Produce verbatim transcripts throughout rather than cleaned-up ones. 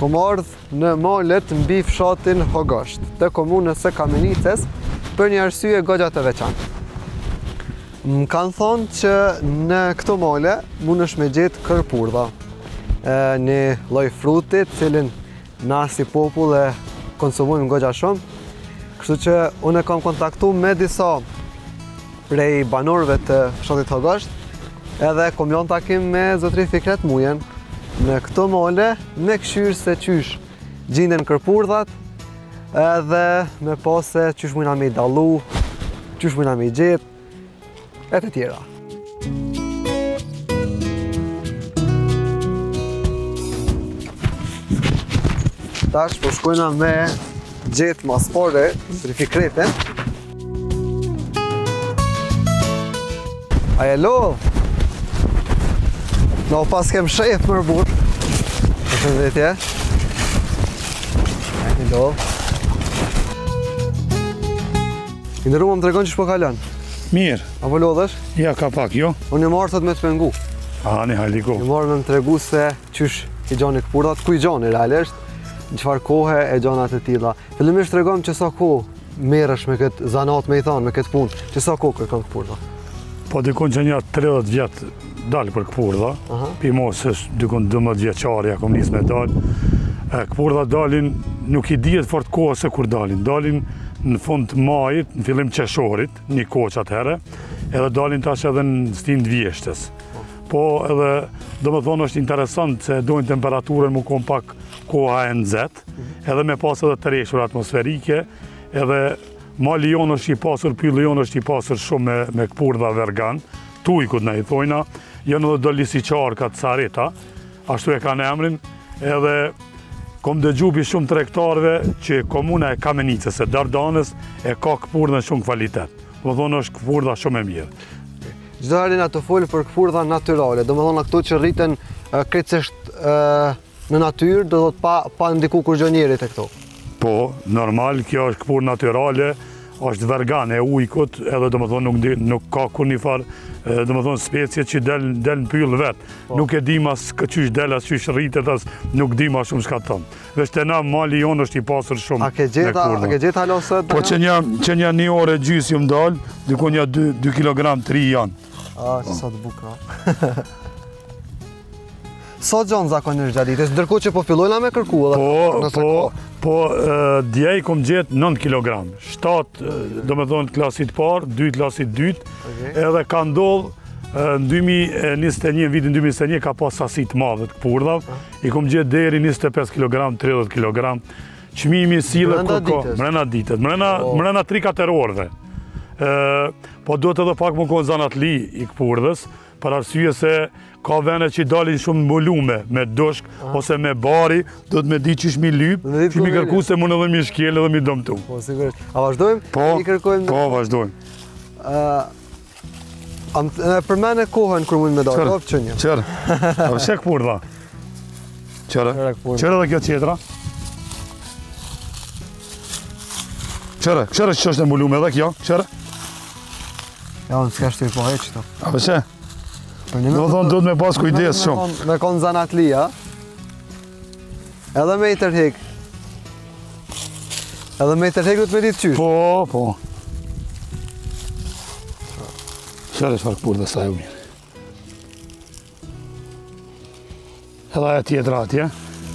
Kom ardhë në malet mbi fshatin Hogasht, të komunës së Kamenicës, për një arsye goxha të veçantë. Më kanë thonë që në këto male mundesh me gjetë kërpurdha, një lloj frutit, cilin na si popull e konsumojmë goxha shumë. Kështu që unë kam kontaktu me disa prej banorëve të fshatit Hogasht, edhe kom lënë takim me zotëri Fikret Mujen në këto male, me këshyrë se qysh gjinden kërpurdhat, edhe me pas se qysh mujna me i dallu, qysh mujna me i gjetë, e të tjera. Tash po shkojna me gjetë maspore, zotëri Fikretin. Ajelo! No, pas kem shef mërë burë. Në shëndetje. Një do. I në rumë më të regon që shpo kalan. Mirë. A po lodhesh? Ja, ka pak, jo. Unë i marë thot me të pengu. A, një haliko. I marë me më të regu se qysh i gjani këpurdhat, ku i gjani realisht, në qëfar kohë e gjanat e tilla. Fillimisht të regom që sa kohë merresh me këtë zanat, me i thanë, me këtë punë, që sa kohë kërkon këpurdha. Po dikon që një tridhjetë vjetë dalë për këpurdha, pi mosës dikon dymbëdhjetë vjeçari kom nisë me dalë. Këpurdha dalin, nuk i dihet fort kohë se kur dalin. Dalin në fund majit, në fillim qeshorit, një kohë atëherë, edhe dalin tash edhe në stin të vjeshtës. Po edhe, do më thonë është interesant se dojnë temperaturën mu kom pak koha e nxehtë, edhe me pas edhe të rreshur atmosferike, edhe mali jonë është i pasur, pylli jonë është i pasur shumë me, me këpurdha vergan, tujkut në i thojna, janë edhe do lisiqarka të Sarita, ashtu e kanë emrin, edhe kom dëgjubi shumë tregtarëve që komuna e Kamenicës e Dardanës e ka këpurdha në shumë kvalitet. Do më thonë është këpurdha shumë e mirë. Çdo herë na të folë për këpurdha natyrale, do më thonë ato që rriten krejtësisht në natyrë, do të pa, pa ndiku kur gjë njerit e këto. Po, normal, kjo është këpurdhë natyrale, është vergan e ujkut, edhe do më thonë nuk, nuk ka kur një farë, do më thonë specie që del, del në pyllë vetë. Po. Nuk e dim as qysh del, as qysh rritet, as nuk dim as shumë shka tonë. Veç të na mali jonë është i pasur shumë. A ke gjeta, a ke gjeta halo sot? Po që një, që një një ore gjysë ju më dalë, dyko një dy kilogram tri janë. A, që sa të bukra. Sa gjanë zakonisht gjalitës, ndërkohë që po fillojna me kërku edhe po, po, po, djej kom gjetë nëntë kilogram, shtatë do me thonë klasit parë, dy klasit dytë, okay. Edhe ka ndodhë në dy mijë e njëzet e një, vitin dy mijë e njëzet e një ka pas sasit madhe të këpurdhav, ah. I kom gjetë deri njëzet e pesë kilogram, tridhjetë kilogram, qmimi sile kërko, mrena ditët, mrena, oh. mrena tri katër orëve. Po do të edhe pak më konë zanatli i këpurdhës, për arsye se ka vene që dalin shumë në volume, me dushk, ose me bari, do të me di qysh mi lyp, që mi kërku se mund edhe mi shkjel edhe mi dëmtu. Po, sigurisht. A vazhdojmë? Po, kërkojmë... po, vazhdojmë. Uh, për mene kohën kër mund me dalë, po që një? Qërë, a vëshe këpurdha? Qërë, qërë edhe kjo qetra? Qërë, qërë që është në volume edhe kjo, qërë? Ja, unë s'ka shtu i po heq të. A vëshe? Do thonë do të me pas kujdes shumë. Me konë zanatli, a? Edhe me i tërhek. Edhe me i tërhek du të me ditë qysh. Po, po. Qërë është farë këpurdha sa e u mirë. Edhe aja tjetra atje.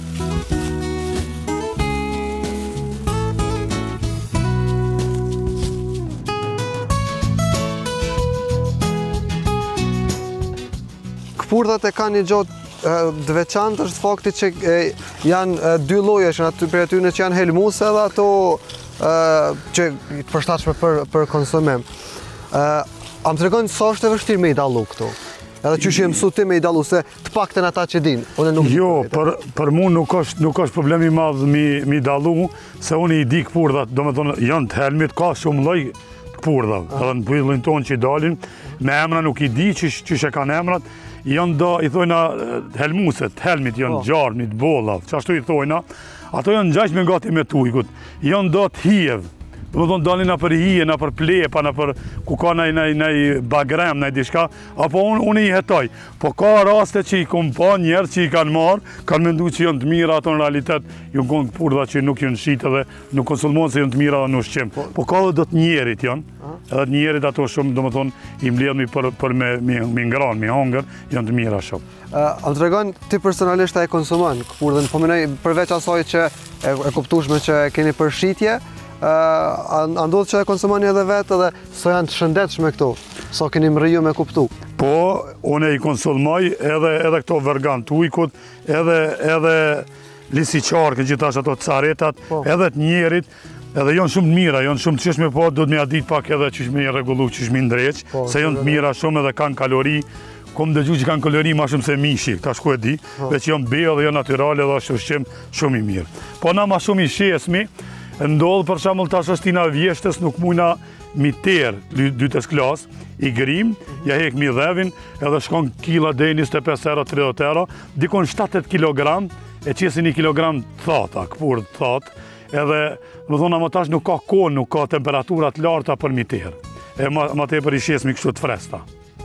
Këpurdhat e ka një gjotë të veçantë është fakti që janë dy llojesh, për atyre që janë helmuse dhe ato që të përshtatshme për, për konsumim. A më tregon sa është e vështirë me i dallu këtu? Edhe që që e mësu ti me i dallu, se të pakten ata që din. Jo, për, për mu nuk është, nuk është problemi madhë mi, mi dallu, se unë i di këpurdhat, do me thonë, janë të helmit, ka shumë lloj këpurdhav, edhe në pyllin tonë që i dalin, me emra nuk i di që, që që kanë emrat, janë do, i thojna, helmuset, helmit, janë oh. Gjarmit, bollav, që ashtu i thojna, ato janë gjajsh me gati me tujkut, janë do të hijev, do të thonë dalin na për hije, na për plepa, na për ku ka ndaj ndaj ndaj bagrem, ndaj diçka, apo unë unë i hetoj. Po ka raste që i kom pa njerëz që i kanë marrë, kanë menduar që janë të mira, ato në realitet ju kanë purdha që nuk janë shitë dhe nuk konsumohen se janë të mira në ushqim. Po ka edhe do të njerit janë. Edhe të njerit ato shumë, domethënë i mbledhmi për për me me ngran, me hongër, janë të mira shumë. A më tregon ti personalisht a e konsumon këpurdhën, po mendoj përveç asaj që e, e kuptueshme që e keni për shitje, a ndodh që e konsumoni edhe vetë edhe sa janë të shëndetshme këto, sa keni mriju me kuptu? Po, unë i konsumoj edhe edhe këto vergan të ujkut, edhe edhe lisiqarkën, gjithashtu ato caretat, po. Edhe të njerit, edhe janë shumë të mira, janë shumë të çëshme, po duhet me ja ditë pak edhe çish me rregullu, çish me ndreq, po, se janë të mira shumë edhe kanë kalori. Kom dëgju që kanë kalori ma shumë se mishi, këta shku e di, veç janë be dhe janë natyrale dhe është ushqim shumë i mirë. Po na ma shumë i shesmi, ndodhë për shembull tash është tina vjeshtës, nuk mujna mi terë dytës klas, i grim, ja hek mi dhevin, edhe shkon kila deri njëzet e pesë euro, tridhjetë euro, dikon shtatëdhjetë kilogram, e qesin një kilogram thata, këpur thata, edhe më thona më tash nuk ka kohë, nuk ka temperaturat larta për mi terë. E ma, ma tepër i shesmi kështu të fresta.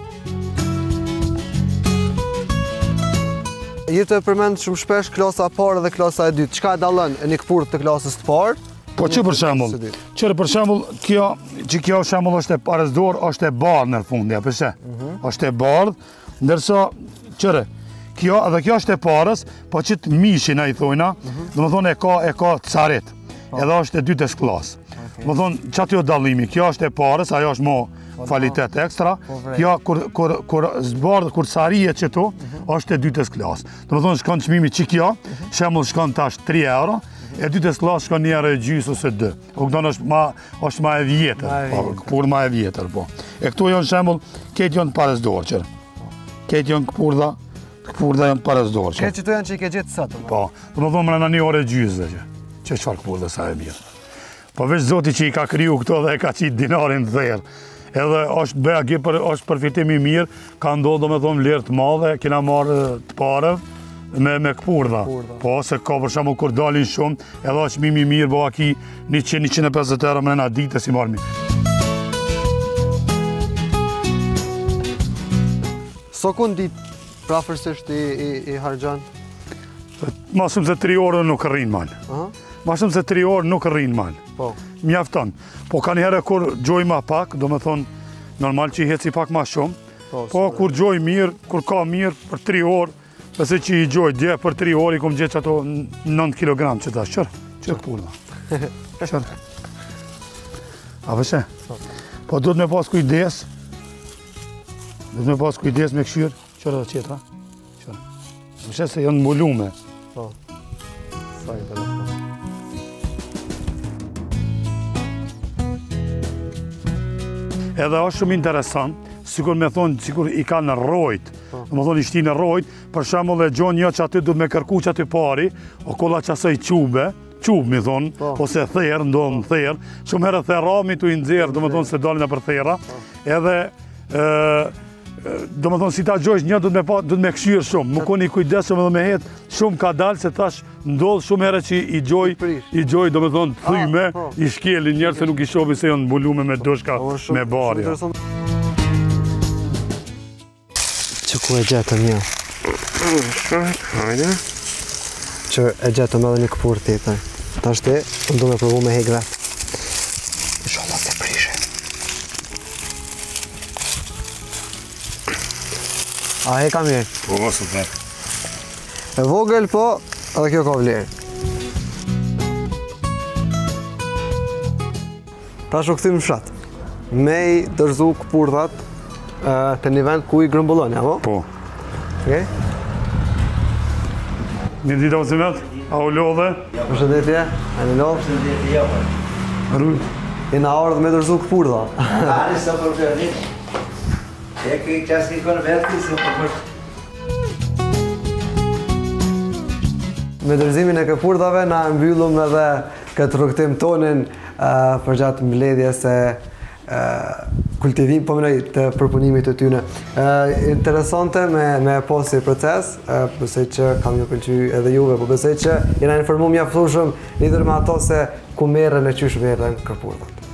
Jetë e përmend shumë shpesh klasa e parë dhe klasa e dytë. Çka e dallon një këpurdhë të klasës të parë? Po që për shembull, çfarë për shembull, kjo që kjo shembull është e parësdor, është e bardhë në fund, ja pse? Është e bardhë, ndërsa çfarë? Kjo edhe kjo është e parës, po që të mishin ai thojna, domethënë e ka e ka caret. Edhe është e dytës klasë. Domethënë çatë jo dallimi, kjo është e parës, ajo është më kvalitet ekstra. Kjo kur kur kur zbardh kur sarihet çeto, është e dytës klasë. Domethënë shkon çmimi që kjo, shembull shkon tash tre euro. E dytës klasë shkon një euro e gjys ose dy. O këto është ma është ma e vjetër, po, këpurdhë ma e vjetër, po. E këtu janë shembull, këtë janë parësdorë që. Këtë janë këpurdha, këpurdha janë parësdorë që. Këtë që të janë që i ke gjetë sot. Po, do më thonë në një orë e gjysë që. Që çfarë këpurdhë sa e mirë. Po veç Zoti që i ka kriju këto dhe e ka qitë dinarin të therë. Edhe është bëja për është përfitim i mirë, ka ndodhur domethënë vlerë të madhe, kena marrë të parë me me këpurdha. Po se ka për shembull kur dalin shumë, edhe është çmimi i mirë, bëha ki njëqind në njëqind e pesëdhjetë euro më në ditë si marrni. Sa kun ditë prafërsisht i i, i harxhon? Ma shumë se tre orë nuk rrin mal. Aha. Ma shumë se tre orë nuk rrin mal. Po. Mjafton. Po kanë herë kur gjoj ma pak, domethënë normal që i heci pak ma shumë. Po, po kur gjoj mirë, kur ka mirë për tre orë, pse që i gjoj dje për tre orë i kom gjetë ato nëntë kilogram që ta qërë, qërë këpurdha. Qërë. A vëshe? Po duhet me pas kujdes, duhet me pas kujdes me këshyrë, qërë dhe qetra. Qërë. Vëshe se janë mbulume. Po. Sa i të lefë. Edhe është shumë interesant, sikur me thonë, sikur i ka në rojt, më thonë i shti në rojt, për shembull e gjon një që aty du me kërku që aty pari, o kolla që asaj qube, qubë mi thonë, ose therë, ndonë therë, shumë herë therami tu i nxerë, do me thonë se dalin e për thera, edhe, do me thonë si ta gjojsh një, du të me këshyrë shumë, më koni kujdesëm edhe me hetë, shumë ka dalë se tash ndodhë shumë herë që i gjoj, i gjoj, do me thonë thyme, i shkeli njerë se nuk i shobi se janë mbulume me dushka, me barja. Që ku e gjetëm një? Hajde. Që e gjetëm edhe një këpurdhë tjetër. Tash ti, unë du me provu me hek vetë. Inshallah se prishe. A heka mirë? Po, super. E vogël po, edhe kjo ka vlerë. Tash u këthim në fshat. Me i dërzu këpurdhat të një vend ku i grëmbullon, ja po? Po. Okej? Një ditë ose vetë, a u lodhe? Përshëndetje, a një lodhe? Përshëndetje, jo. Rruj. Jena ardhë me dërzu këpurdha. Ani së për përrit. E këj qasë një konë vetë, së për përrit. Me dërzimin e këpurdhave, na mbyllum edhe këtë rrugtim tonin për gjatë mbledhjes e kultivim, po mënoj të përpunimit të tyne. Interesante me posi proces, besoj që kam një pëlqy edhe juve, po besoj që jena informu mjaftueshëm lidhur me ato se ku merren e qysh merren këpurdhat.